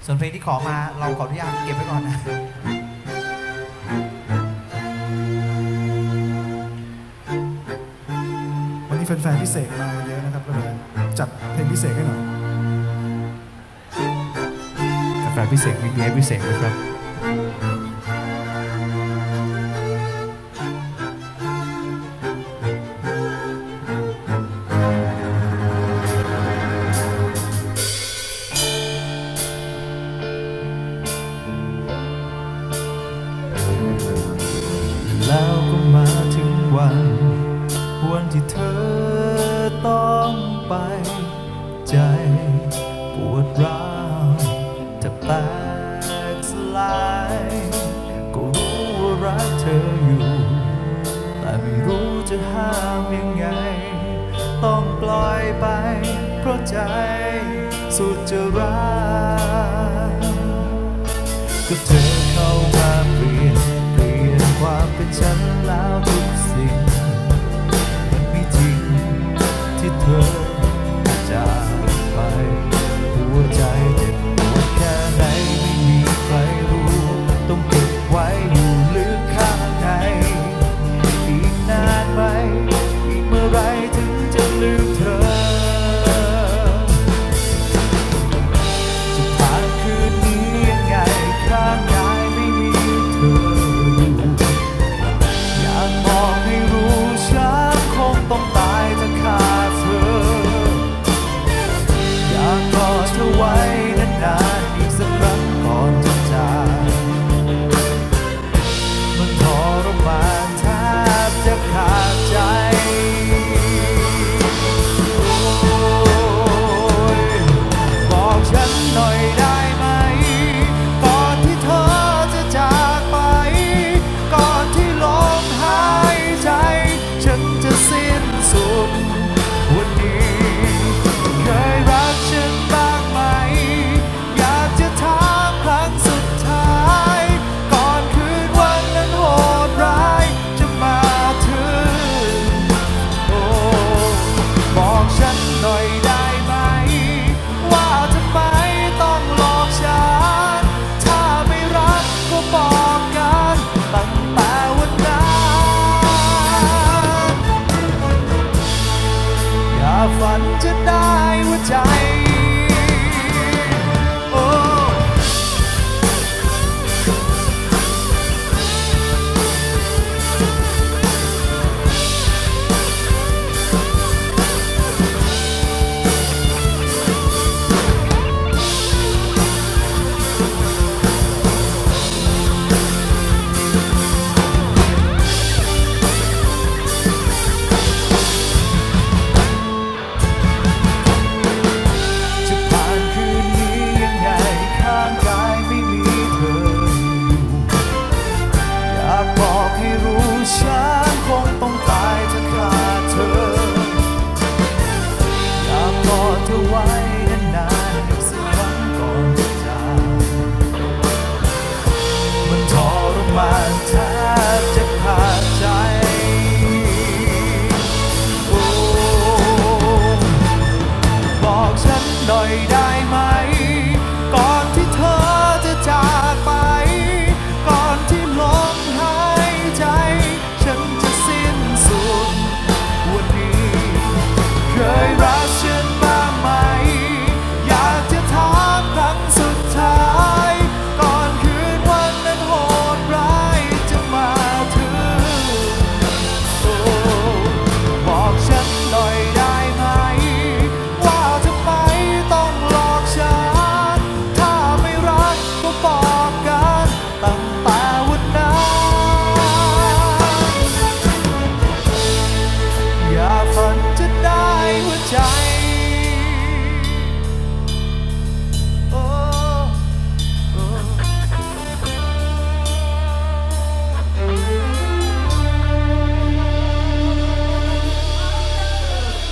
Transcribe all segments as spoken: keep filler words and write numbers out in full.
ส่วนเพลงที่ขอมาเราขออนุญาตเก็บไว้ก่อนนะวันนี้แฟนๆพิเศษมาเยอะนะครับก็เลยจัดเพลงพิเศษให้หน่อยแฟนพิเศษมีเพลงพิเศษไหมครับแล้วก็มาถึงวันวันที่เธอต้องไปใจปวดร้าวจะแตกสลายก็รู้ว่ารักเธออยู่แต่ไม่รู้จะห้ามยังไงต้องปล่อยไปเพราะใจสุดจะรักก็เธอเข้ามาเปลี่ยนความเป็นฉันแล้วทุกสิ่งมันไม่จริงที่เธอจากไปหัวใจเจ็บปวดแค่ไหนไม่มีใครรู้ต้องเก็บไว้อยู่ลึกข้างในอีกนานไหมอีกเมื่อไรถึงจะลืมเธอจะผ่านคืนนี้ยังไงข้างกายไม่มีเธอบอกให้รู้ฉันคงต้องตายถ้าขาดเธออยากกอดเธอไว้นานๆอีกสักครั้งก่อนจะจากมันทรมานแทบจะขาดใจบอกฉันหน่อยได้ไหมก่อนที่เธอจะจากไปก่อนที่ลมหายใจฉันจะสิ้นสุดวันนี้เคยรักฉันบ้างไหมอยากจะถามครั้งสุดท้ายก่อนคืนวันนั้นโหดร้ายจะมาถึงโอ้บอกฉันหน่อยได้ไหมว่าทำไมต้องหลอกฉันถ้าไม่รักก็บอกกันตั้งแต่วันนั้นอย่าฝันจะได้ว่าใจหน่อยได้ไหมก่อนที่เธอจะจากไปก่อนที่ลมหายใจฉันจะสิ้นสุดวันนี้เคยรักฉันบ้างไหมอยากจะถามครั้งสุดท้ายก่อนคืนวันนั้นโหดร้ายจะมาถึงโอ้บอกฉันหน่อยได้ไหมว่าทำไมต้องหลอกฉันถ้าไม่รักก็บอกกันตั้งแต่วันนั้นอย่าฝันจะได้หัวใจโอ้โอ้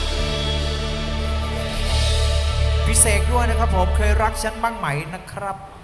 พิเศษด้วยนะครับผมเคยรักฉันบ้างไหมนะครับ